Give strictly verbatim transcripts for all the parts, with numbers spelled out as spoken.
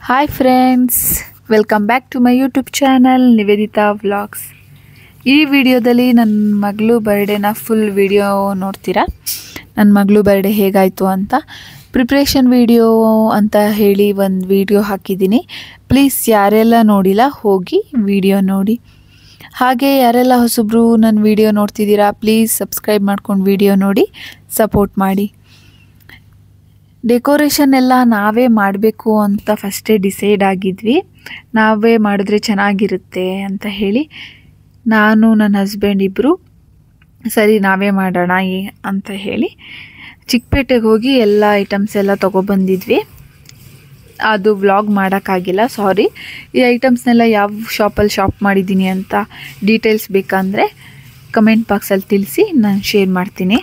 Hi friends, welcome back to my YouTube channel Nivedita vlogs. ಈ ವಿಡಿಯೋದಲ್ಲಿ ನನ್ನ ಮಗಳು ಬರ್ಡೇನ ಫುಲ್ ವಿಡಿಯೋ ನೋಡ್ತೀರಾ. ನನ್ನ ಮಗಳು ಬರ್ಡೇ ಹೇಗಾಯಿತು ಅಂತ ಪ್ರಿಪ್ರೇಷನ್ ವಿಡಿಯೋ ಅಂತ ಹೇಳಿ ಒಂದು ವಿಡಿಯೋ ಹಾಕಿದ್ದೀನಿ. ಪ್ಲೀಸ್ ಯಾರೆಲ್ಲ ನೋಡಿಲ್ಲ ಹೋಗಿ ವಿಡಿಯೋ ನೋಡಿ. ಹಾಗೆ ಯಾರೆಲ್ಲ ಹೊಸಬ್ರು ನನ್ನ ವಿಡಿಯೋ ನೋಡ್ತಿದ್ದೀರಾ ಪ್ಲೀಸ್ ಸಬ್ಸ್ಕ್ರೈಬ್ ಮಾಡ್ಕೊಂಡು ವಿಡಿಯೋ ನೋಡಿ ಸಪೋರ್ಟ್ ಮಾಡಿ. ಡೆಕೋರೇಷನ್ ಎಲ್ಲ ನಾವೇ ಮಾಡಬೇಕು ಅಂತ ಫಸ್ಟೇ ಡಿಸೈಡ್ ಆಗಿದ್ವಿ. ನಾವೇ ಮಾಡಿದ್ರೆ ಚೆನ್ನಾಗಿರುತ್ತೆ ಅಂತ ಹೇಳಿ ನಾನು ನನ್ನ ಹಸ್ಬೆಂಡ್ ಇಬ್ಬರು ಸರಿ ನಾವೇ ಮಾಡೋಣ ಅಂತ ಹೇಳಿ ಚಿಕ್ಕಪೇಟೆಗೆ ಹೋಗಿ ಎಲ್ಲ ಐಟಮ್ಸ್ ಎಲ್ಲ ತೊಗೊಬಂದಿದ್ವಿ. ಅದು ವ್ಲಾಗ್ ಮಾಡೋಕ್ಕಾಗಿಲ್ಲ, ಸಾರಿ. ಈ ಐಟಮ್ಸ್ನೆಲ್ಲ ಯಾವ ಶಾಪಲ್ಲಿ ಶಾಪ್ ಮಾಡಿದ್ದೀನಿ ಅಂತ ಡೀಟೇಲ್ಸ್ ಬೇಕಂದರೆ ಕಮೆಂಟ್ ಬಾಕ್ಸಲ್ಲಿ ತಿಳಿಸಿ ನಾನು ಶೇರ್ ಮಾಡ್ತೀನಿ.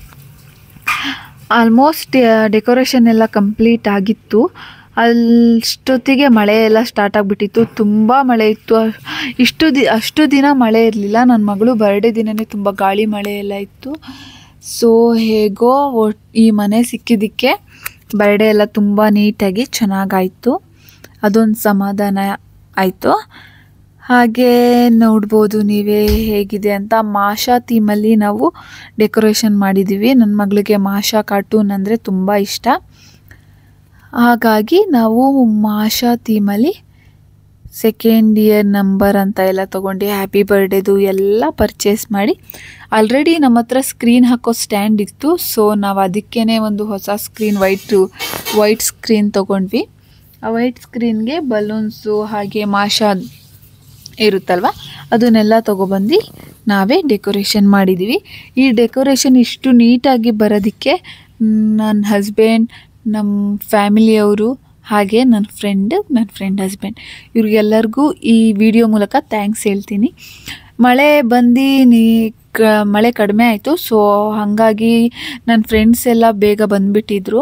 ಆಲ್ಮೋಸ್ಟ್ ಡೆಕೋರೇಷನ್ ಎಲ್ಲ ಕಂಪ್ಲೀಟ್ ಆಗಿತ್ತು. ಅಷ್ಟೊತ್ತಿಗೆ ಮಳೆ ಎಲ್ಲ ಸ್ಟಾರ್ಟ್ ಆಗಿಬಿಟ್ಟಿತ್ತು. ತುಂಬ ಮಳೆ ಇತ್ತು. ಇಷ್ಟು ದಿ ಅಷ್ಟು ದಿನ ಮಳೆ ಇರಲಿಲ್ಲ. ನನ್ನ ಮಗಳು ಬರ್ಡೇ ದಿನವೇ ತುಂಬ ಗಾಳಿ ಮಳೆ ಎಲ್ಲ ಇತ್ತು. ಸೊ ಹೇಗೋ ಈ ಮನೆ ಸಿಕ್ಕಿದ್ದಕ್ಕೆ ಬರ್ಡೇ ಎಲ್ಲ ತುಂಬ ನೀಟಾಗಿ ಚೆನ್ನಾಗಾಯಿತು. ಅದೊಂದು ಸಮಾಧಾನ ಆಯಿತು. ಹಾಗೆ ನೋಡ್ಬೋದು ನೀವೇ ಹೇಗಿದೆ ಅಂತ. ಮಾಷಾ ಥೀಮಲ್ಲಿ ನಾವು ಡೆಕೋರೇಷನ್ ಮಾಡಿದ್ದೀವಿ. ನನ್ನ ಮಗಳಿಗೆ ಮಾಷಾ ಕಾರ್ಟೂನ್ ಅಂದರೆ ತುಂಬ ಇಷ್ಟ. ಹಾಗಾಗಿ ನಾವು ಮಾಷಾ ಥೀಮಲ್ಲಿ ಸೆಕೆಂಡ್ ಇಯರ್ ನಂಬರ್ ಅಂತ ಎಲ್ಲ ತೊಗೊಂಡು ಹ್ಯಾಪಿ ಬರ್ಡೇದು ಎಲ್ಲ ಪರ್ಚೇಸ್ ಮಾಡಿ, ಆಲ್ರೆಡಿ ನಮ್ಮ ಹತ್ರ ಸ್ಕ್ರೀನ್ ಹಾಕೋ ಸ್ಟ್ಯಾಂಡ್ ಇತ್ತು. ಸೊ ನಾವು ಅದಕ್ಕೇ ಒಂದು ಹೊಸ ಸ್ಕ್ರೀನ್ ವೈಟು ವೈಟ್ ಸ್ಕ್ರೀನ್ ತೊಗೊಂಡ್ವಿ. ಆ ವೈಟ್ ಸ್ಕ್ರೀನ್ಗೆ ಬಲೂನ್ಸು ಹಾಗೆ ಮಾಷಾ ಇರುತ್ತಲ್ವ ಅದನ್ನೆಲ್ಲ ತೊಗೊಬಂದು ನಾವೇ ಡೆಕೋರೇಷನ್ ಮಾಡಿದ್ದೀವಿ. ಈ ಡೆಕೋರೇಷನ್ ಇಷ್ಟು ನೀಟಾಗಿ ಬರೋದಕ್ಕೆ ನನ್ನ ಹಸ್ಬೆಂಡ್, ನಮ್ಮ ಫ್ಯಾಮಿಲಿಯವರು ಹಾಗೆ ನನ್ನ ಫ್ರೆಂಡ್ ನನ್ನ ಫ್ರೆಂಡ್ ಹಸ್ಬೆಂಡ್ ಇವ್ರಿಗೆಲ್ಲರಿಗೂ ಈ ವಿಡಿಯೋ ಮೂಲಕ ಥ್ಯಾಂಕ್ಸ್ ಹೇಳ್ತೀನಿ. ಮಳೆ ಬಂದು ನೀ ಕ ಮಳೆ ಕಡಿಮೆ ಆಯಿತು. ಸೊ ಹಾಗಾಗಿ ನನ್ನ ಫ್ರೆಂಡ್ಸ್ ಎಲ್ಲ ಬೇಗ ಬಂದುಬಿಟ್ಟಿದ್ರು.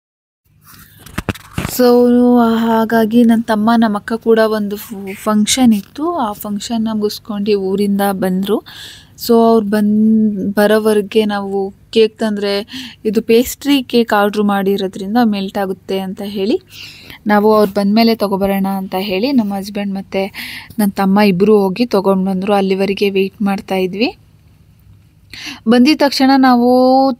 ಸೊ ಹಾಗಾಗಿ ನನ್ನ ತಮ್ಮ ನಮ್ಮ ಅಕ್ಕ ಕೂಡ ಒಂದು ಫಂಕ್ಷನ್ ಇತ್ತು. ಆ ಫಂಕ್ಷನ್ನ ಮುಗಿಸ್ಕೊಂಡು ಊರಿಂದ ಬಂದರು. ಸೊ ಅವ್ರು ಬಂದು ಬರೋವರೆಗೆ ನಾವು ಕೇಕ್ ತಂದರೆ ಇದು ಪೇಸ್ಟ್ರಿ ಕೇಕ್ ಆರ್ಡ್ರ್ ಮಾಡಿರೋದ್ರಿಂದ ಮೆಲ್ಟ್ ಆಗುತ್ತೆ ಅಂತ ಹೇಳಿ ನಾವು ಅವ್ರು ಬಂದಮೇಲೆ ತೊಗೊಬರೋಣ ಅಂತ ಹೇಳಿ ನಮ್ಮ ಹಸ್ಬೆಂಡ್ ಮತ್ತು ನನ್ನ ತಮ್ಮ ಇಬ್ಬರು ಹೋಗಿ ತೊಗೊಂಡು ಬಂದರು. ಅಲ್ಲಿವರೆಗೆ ವೆಯ್ಟ್ ಮಾಡ್ತಾಯಿದ್ವಿ. ಬಂದಿದ ತಕ್ಷಣ ನಾವು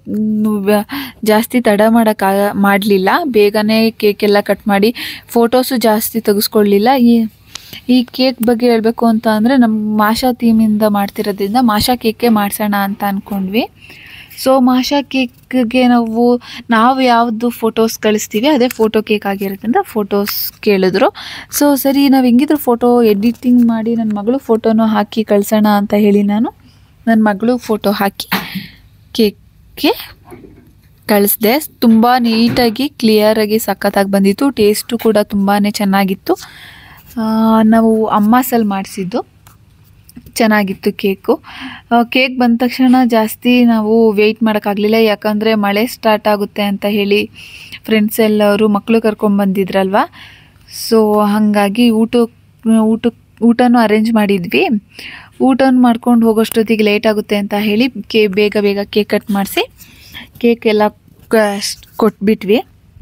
ಜಾಸ್ತಿ ತಡ ಮಾಡೋಕ್ಕಾಗ ಮಾಡಲಿಲ್ಲ. ಬೇಗನೆ ಕೇಕೆಲ್ಲ ಕಟ್ ಮಾಡಿ ಫೋಟೋಸು ಜಾಸ್ತಿ ತೆಗೆಸ್ಕೊಳ್ಳಿಲ್ಲ. ಈ ಈ ಕೇಕ್ ಬಗ್ಗೆ ಹೇಳಬೇಕು ಅಂತ ಅಂದರೆ ನಮ್ಮ ಮಾಷಾ ಥೀಮಿಂದ ಮಾಡ್ತಿರೋದ್ರಿಂದ ಮಾಷಾ ಕೇಕೇ ಮಾಡಿಸೋಣ ಅಂತ ಅಂದ್ಕೊಂಡ್ವಿ. ಸೊ ಮಾಷಾ ಕೇಕ್ಗೆ ನಾವು ನಾವು ಯಾವುದು ಫೋಟೋಸ್ ಕಳಿಸ್ತೀವಿ ಅದೇ ಫೋಟೋ ಕೇಕ್ ಆಗಿರೋದ್ರಿಂದ ಫೋಟೋಸ್ ಕೇಳಿದ್ರು. ಸೊ ಸರಿ ನಾವು ಹೆಂಗಿದ್ರು ಫೋಟೋ ಎಡಿಟಿಂಗ್ ಮಾಡಿ ನನ್ನ ಮಗಳು ಫೋಟೋನೂ ಹಾಕಿ ಕಳಿಸೋಣ ಅಂತ ಹೇಳಿ ನಾನು ನನ್ನ ಮಗಳು ಫೋಟೋ ಹಾಕಿ ಕೇಕ್ಗೆ ಕಳಿಸ್ದೆ. ತುಂಬ ನೀಟಾಗಿ ಕ್ಲಿಯರಾಗಿ ಸಖತ್ತಾಗಿ ಬಂದಿತ್ತು. ಟೇಸ್ಟು ಕೂಡ ತುಂಬಾ ಚೆನ್ನಾಗಿತ್ತು. ನಾವು ಅಮ್ಮಾಸಲ್ಲಿ ಮಾಡಿಸಿದ್ದು ಚೆನ್ನಾಗಿತ್ತು ಕೇಕು. ಕೇಕ್ ಬಂದ ತಕ್ಷಣ ಜಾಸ್ತಿ ನಾವು ವೆಯ್ಟ್ ಮಾಡೋಕ್ಕಾಗಲಿಲ್ಲ. ಯಾಕಂದರೆ ಮಳೆ ಸ್ಟಾರ್ಟ್ ಆಗುತ್ತೆ ಅಂತ ಹೇಳಿ ಫ್ರೆಂಡ್ಸ್ ಎಲ್ಲವರು ಮಕ್ಕಳು ಕರ್ಕೊಂಡ್ಬಂದಿದ್ರಲ್ವ. ಸೊ ಹಾಗಾಗಿ ಊಟ ಊಟ ಊಟನೂ ಅರೇಂಜ್ ಮಾಡಿದ್ವಿ. ಊಟನ ಮಾಡ್ಕೊಂಡು ಹೋಗೋಷ್ಟೊತ್ತಿಗೆ ಲೇಟ್ ಆಗುತ್ತೆ ಅಂತ ಹೇಳಿ ಕೇ ಬೇಗ ಬೇಗ ಕೇಕ್ ಕಟ್ ಮಾಡಿಸಿ ಕೇಕೆಲ್ಲ ಕೊಟ್ಬಿಟ್ವಿ.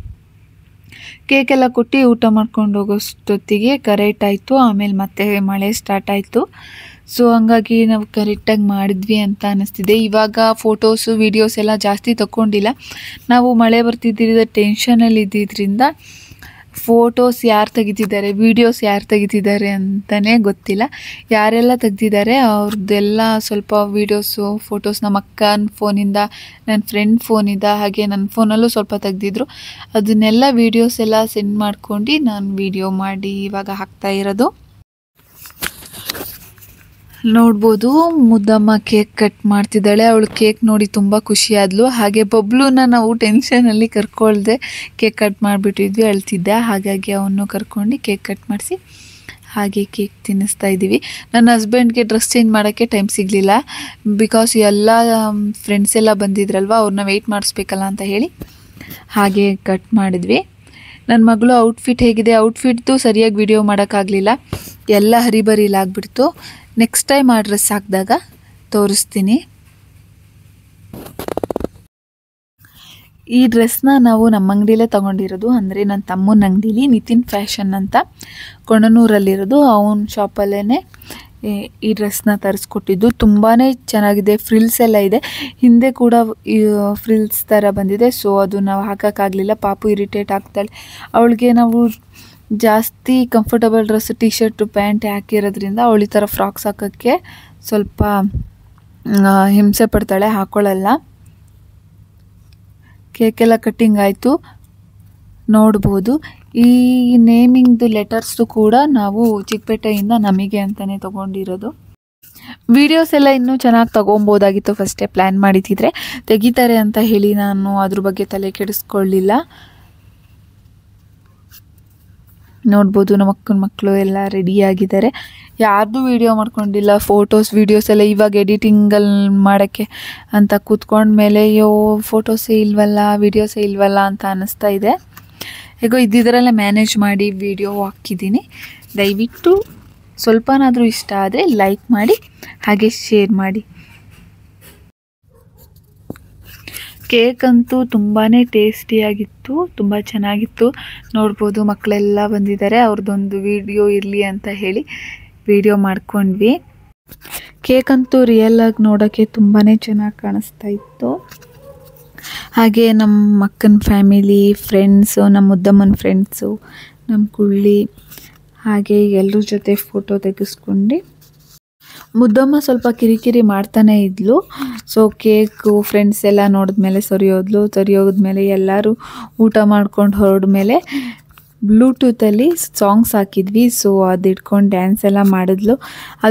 ಕೇಕೆಲ್ಲ ಕೊಟ್ಟು ಊಟ ಮಾಡ್ಕೊಂಡು ಹೋಗೋಷ್ಟೊತ್ತಿಗೆ ಕರೆಕ್ಟ್ ಆಯಿತು. ಆಮೇಲೆ ಮತ್ತೆ ಮಳೆ ಸ್ಟಾರ್ಟ್ ಆಯಿತು. ಸೊ ಹಂಗಾಗಿ ನಾವು ಕರೆಕ್ಟಾಗಿ ಮಾಡಿದ್ವಿ ಅಂತ ಅನ್ನಿಸ್ತಿದೆ. ಇವಾಗ ಫೋಟೋಸು ವೀಡಿಯೋಸ್ ಎಲ್ಲ ಜಾಸ್ತಿ ತಗೊಂಡಿಲ್ಲ. ನಾವು ಮಳೆ ಬರ್ತಿದ್ದಿದ್ದ ಟೆನ್ಷನಲ್ಲಿ ಇದ್ದಿದ್ದರಿಂದ ಫೋಟೋಸ್ ಯಾರು ತೆಗಿತಿದ್ದಾರೆ ವೀಡಿಯೋಸ್ ಯಾರು ತೆಗಿತಿದ್ದಾರೆ ಅಂತಲೇ ಗೊತ್ತಿಲ್ಲ. ಯಾರೆಲ್ಲ ತೆಗ್ದಿದ್ದಾರೆ ಅವ್ರದ್ದೆಲ್ಲ ಸ್ವಲ್ಪ ವೀಡಿಯೋಸು ಫೋಟೋಸ್ ನಮ್ಮ ಅಕ್ಕನ ಫೋನಿಂದ, ನನ್ನ ಫ್ರೆಂಡ್ ಫೋನಿಂದ, ಹಾಗೆ ನನ್ನ ಫೋನಲ್ಲೂ ಸ್ವಲ್ಪ ತೆಗ್ದಿದ್ರು. ಅದನ್ನೆಲ್ಲ ವೀಡಿಯೋಸ್ ಎಲ್ಲ ಸೆಂಡ್ ಮಾಡ್ಕೊಂಡು ನಾನು ವೀಡಿಯೋ ಮಾಡಿ ಇವಾಗ ಹಾಕ್ತಾ ಇರೋದು. ನೋಡ್ಬೋದು ಮುದ್ದಮ್ಮ ಕೇಕ್ ಕಟ್ ಮಾಡ್ತಿದ್ದಾಳೆ. ಅವಳು ಕೇಕ್ ನೋಡಿ ತುಂಬ ಖುಷಿಯಾದ್ಲು. ಹಾಗೆ ಬಬ್ಲೂನ ನಾವು ಟೆನ್ಷನಲ್ಲಿ ಕರ್ಕೊಳ್ದೆ ಕೇಕ್ ಕಟ್ ಮಾಡಿಬಿಟ್ಟಿದ್ವಿ, ಅಳ್ತಿದ್ದೆ. ಹಾಗಾಗಿ ಅವನು ಕರ್ಕೊಂಡು ಕೇಕ್ ಕಟ್ ಮಾಡಿಸಿ ಹಾಗೆ ಕೇಕ್ ತಿನ್ನಿಸ್ತಾ ಇದ್ದೀವಿ. ನನ್ನ ಹಸ್ಬೆಂಡ್ಗೆ ಡ್ರೆಸ್ ಚೇಂಜ್ ಮಾಡೋಕ್ಕೆ ಟೈಮ್ ಸಿಗಲಿಲ್ಲ. ಬಿಕಾಸ್ ಎಲ್ಲ ಫ್ರೆಂಡ್ಸ್ ಎಲ್ಲ ಬಂದಿದ್ರಲ್ವ, ಅವ್ರನ್ನ ವೆಯ್ಟ್ ಮಾಡಿಸ್ಬೇಕಲ್ಲ ಅಂತ ಹೇಳಿ ಹಾಗೆ ಕಟ್ ಮಾಡಿದ್ವಿ. ನನ್ನ ಮಗಳು ಔಟ್ಫಿಟ್ ಹೇಗಿದೆ, ಔಟ್ಫಿಟ್ದು ಸರಿಯಾಗಿ ವಿಡಿಯೋ ಮಾಡೋಕ್ಕಾಗಲಿಲ್ಲ. ಎಲ್ಲ ಹರಿಬರಿಲಾಗ್ಬಿಡ್ತು. ನೆಕ್ಸ್ಟ್ ಟೈಮ್ ಆ ಡ್ರೆಸ್ ಹಾಕಿದಾಗ ತೋರಿಸ್ತೀನಿ. ಈ ಡ್ರೆಸ್ನ ನಾವು ನಮ್ಮ ಅಂಗಡಿಯಲ್ಲೇ ತೊಗೊಂಡಿರೋದು, ಅಂದರೆ ನನ್ನ ತಮ್ಮನ ಅಂಗಡೀಲಿ ನಿತಿನ್ ಫ್ಯಾಷನ್ ಅಂತ ಕೊಣನೂರಲ್ಲಿರೋದು, ಅವನ ಶಾಪಲ್ಲೇ ಈ ಡ್ರೆಸ್ನ ತರಿಸ್ಕೊಟ್ಟಿದ್ದು. ತುಂಬಾ ಚೆನ್ನಾಗಿದೆ, ಫ್ರಿಲ್ಸ್ ಎಲ್ಲ ಇದೆ, ಹಿಂದೆ ಕೂಡ ಫ್ರಿಲ್ಸ್ ಥರ ಬಂದಿದೆ. ಸೊ ಅದು ನಾವು ಹಾಕೋಕ್ಕಾಗಲಿಲ್ಲ, ಪಾಪು ಇರಿಟೇಟ್ ಆಗ್ತಾಳೆ. ಅವಳಿಗೆ ನಾವು ಜಾಸ್ತಿ comfortable dress T shirt pant ಹಾಕಿರೋದ್ರಿಂದ ಅವಳು ಈ ಥರ ಫ್ರಾಕ್ಸ್ ಹಾಕೋಕ್ಕೆ ಸ್ವಲ್ಪ ಹಿಂಸೆ ಪಡ್ತಾಳೆ, ಹಾಕ್ಕೊಳ್ಳಲ್ಲ. ಕೇಕೆಲ್ಲ ಕಟ್ಟಿಂಗ್ ಆಯಿತು, ನೋಡ್ಬೋದು. ಈ ನೇಮಿಂಗ್ದು ಲೆಟರ್ಸು ಕೂಡ ನಾವು ಚಿಕ್ಕಪೇಟೆಯಿಂದ ನಮಗೆ ಅಂತಲೇ ತೊಗೊಂಡಿರೋದು. ವೀಡಿಯೋಸ್ ಎಲ್ಲ ಇನ್ನೂ ಚೆನ್ನಾಗಿ ತೊಗೊಬೋದಾಗಿತ್ತು, ಫಸ್ಟೇ ಪ್ಲ್ಯಾನ್ ಮಾಡಿದ್ದಿದ್ರೆ. ತೆಗಿತಾರೆ ಅಂತ ಹೇಳಿ ನಾನು ಅದ್ರ ಬಗ್ಗೆ ತಲೆ ಕೆಡಿಸ್ಕೊಳ್ಳಿಲ್ಲ. ನೋಡ್ಬೋದು ನಮ್ಮ ಅಕ್ಕನ ಮಕ್ಕಳು ಎಲ್ಲ ರೆಡಿಯಾಗಿದ್ದಾರೆ. ಯಾರ್ದು ವೀಡಿಯೋ ಮಾಡ್ಕೊಂಡಿಲ್ಲ, ಫೋಟೋಸ್ ವೀಡಿಯೋಸ್ ಎಲ್ಲ ಇವಾಗ ಎಡಿಟಿಂಗಲ್ಲಿ ಮಾಡೋಕ್ಕೆ ಅಂತ ಕೂತ್ಕೊಂಡ್ಮೇಲೆ ಅಯ್ಯೋ ಫೋಟೋಸೇ ಇಲ್ವಲ್ಲ, ವೀಡಿಯೋಸೇ ಇಲ್ವಲ್ಲ ಅಂತ ಅನ್ನಿಸ್ತಾ ಇದೆ. ಹೇಗೋ ಇದ್ದಿದ್ರಲ್ಲೇ ಮ್ಯಾನೇಜ್ ಮಾಡಿ ವೀಡಿಯೋ ಹಾಕಿದ್ದೀನಿ. ದಯವಿಟ್ಟು ಸ್ವಲ್ಪನಾದರೂ ಇಷ್ಟ ಆದರೆ ಲೈಕ್ ಮಾಡಿ, ಹಾಗೆ ಶೇರ್ ಮಾಡಿ. ಕೇಕ್ ಅಂತೂ ತುಂಬಾ ಟೇಸ್ಟಿಯಾಗಿತ್ತು, ತುಂಬ ಚೆನ್ನಾಗಿತ್ತು. ನೋಡ್ಬೋದು ಮಕ್ಕಳೆಲ್ಲ ಬಂದಿದ್ದಾರೆ, ಅವ್ರದ್ದೊಂದು ವಿಡಿಯೋ ಇರಲಿ ಅಂತ ಹೇಳಿ ವಿಡಿಯೋ ಮಾಡ್ಕೊಂಡ್ವಿ. ಕೇಕ್ ಅಂತೂ ರಿಯಲಾಗಿ ನೋಡೋಕ್ಕೆ ತುಂಬಾ ಚೆನ್ನಾಗಿ ಕಾಣಿಸ್ತಾ ಇತ್ತು. ಹಾಗೆ ನಮ್ಮ ಅಕ್ಕನ ಫ್ಯಾಮಿಲಿ, ಫ್ರೆಂಡ್ಸು, ನಮ್ಮ ಮುದ್ದಮ್ಮನ ಫ್ರೆಂಡ್ಸು, ನಮ್ಮ ಕುಳ್ಳಿ, ಹಾಗೆ ಎಲ್ಲರ ಜೊತೆ ಫೋಟೋ ತೆಗೆಸ್ಕೊಂಡು. ಮುದ್ದಮ್ಮ ಸ್ವಲ್ಪ ಕಿರಿಕಿರಿ ಮಾಡ್ತಾನೆ ಇದ್ಲು. ಸೊ ಕೇಕು ಫ್ರೆಂಡ್ಸ್ ಎಲ್ಲ ನೋಡಿದ್ಮೇಲೆ ಸರಿಯೋದ್ಲು. ಸರಿಯೋದ್ಮೇಲೆ ಎಲ್ಲರೂ ಊಟ ಮಾಡ್ಕೊಂಡು ಹೊರಡ್ಮೇಲೆ ಬ್ಲೂಟೂತಲ್ಲಿ ಸಾಂಗ್ಸ್ ಹಾಕಿದ್ವಿ. ಸೊ ಅದು ಇಟ್ಕೊಂಡು ಡ್ಯಾನ್ಸ್ ಎಲ್ಲ ಮಾಡಿದ್ಲು. ಅದು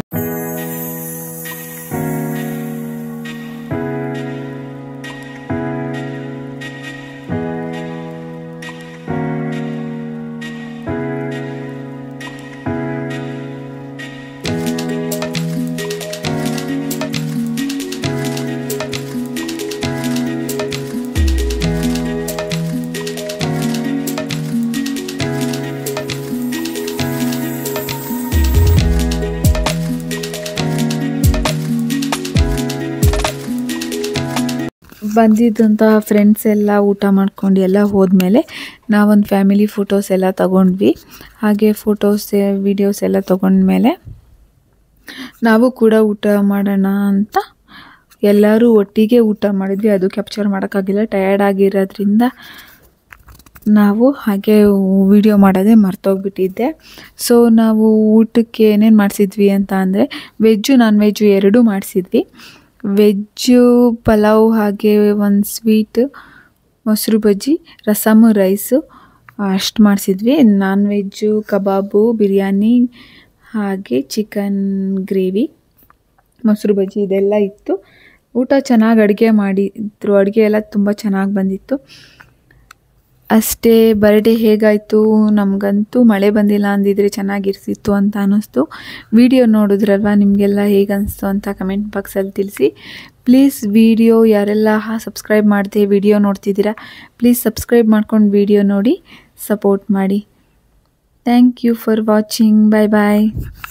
ಬಂದಿದ್ದಂಥ ಫ್ರೆಂಡ್ಸ್ ಎಲ್ಲ ಊಟ ಮಾಡ್ಕೊಂಡು ಎಲ್ಲ ಹೋದ್ಮೇಲೆ ನಾವೊಂದು ಫ್ಯಾಮಿಲಿ ಫೋಟೋಸ್ ಎಲ್ಲ ತಗೊಂಡ್ವಿ. ಹಾಗೆ ಫೋಟೋಸ್ ವೀಡಿಯೋಸ್ ಎಲ್ಲ ತೊಗೊಂಡ್ಮೇಲೆ ನಾವು ಕೂಡ ಊಟ ಮಾಡೋಣ ಅಂತ ಎಲ್ಲರೂ ಒಟ್ಟಿಗೆ ಊಟ ಮಾಡಿದ್ವಿ. ಅದು ಕ್ಯಾಪ್ಚರ್ ಮಾಡೋಕ್ಕಾಗಿಲ್ಲ, ಟಯರ್ಡ್ ಆಗಿರೋದ್ರಿಂದ ನಾವು ಹಾಗೆ ವಿಡಿಯೋ ಮಾಡೋದೇ ಮರ್ತೋಗ್ಬಿಟ್ಟಿದ್ದೆ. ಸೊ ನಾವು ಊಟಕ್ಕೆ ಏನೇನು ಮಾಡಿಸಿದ್ವಿ ಅಂತ ಅಂದರೆ ವೆಜ್ಜು ನಾನ್ ವೆಜ್ಜು ಎರಡೂ ಮಾಡಿಸಿದ್ವಿ. ವೆಜ್ಜು ಪಲಾವ್, ಹಾಗೆ ಒಂದು ಸ್ವೀಟ್, ಮೊಸರು ಬಜ್ಜಿ, ರಸಮು, ರೈಸು ಅಷ್ಟು ಮಾಡಿಸಿದ್ವಿ. ನಾನ್ ವೆಜ್ಜು ಕಬಾಬು, ಬಿರಿಯಾನಿ, ಹಾಗೆ ಚಿಕನ್ ಗ್ರೇವಿ, ಮೊಸರು ಬಜ್ಜಿ ಇದೆಲ್ಲ ಇತ್ತು. ಊಟ ಚೆನ್ನಾಗಿ ಅಡುಗೆ ಮಾಡಿದ್ರು, ಅಡುಗೆ ಎಲ್ಲ ತುಂಬ ಚೆನ್ನಾಗಿ ಬಂದಿತ್ತು. ಅಷ್ಟೇ. ಬರ್ಡೇ ಹೇಗಾಯಿತು? ನಮಗಂತೂ ಮಳೆ ಬಂದಿಲ್ಲ ಅಂದಿದ್ರೆ ಚೆನ್ನಾಗಿರ್ತಿತ್ತು ಅಂತ ಅನ್ನಿಸ್ತು. ವಿಡಿಯೋ ನೋಡಿದ್ರಲ್ವ, ನಿಮಗೆಲ್ಲ ಹೇಗೆ ಅನಿಸ್ತು ಅಂತ ಕಮೆಂಟ್ ಬಾಕ್ಸಲ್ಲಿ ತಿಳಿಸಿ. ಪ್ಲೀಸ್ ವಿಡಿಯೋ ಯಾರೆಲ್ಲ ಸಬ್ಸ್ಕ್ರೈಬ್ ಮಾಡದೆ ವಿಡಿಯೋ ನೋಡ್ತಿದ್ದೀರಾ, ಪ್ಲೀಸ್ ಸಬ್ಸ್ಕ್ರೈಬ್ ಮಾಡ್ಕೊಂಡು ವಿಡಿಯೋ ನೋಡಿ ಸಪೋರ್ಟ್ ಮಾಡಿ. Thank you for watching. Bye bye.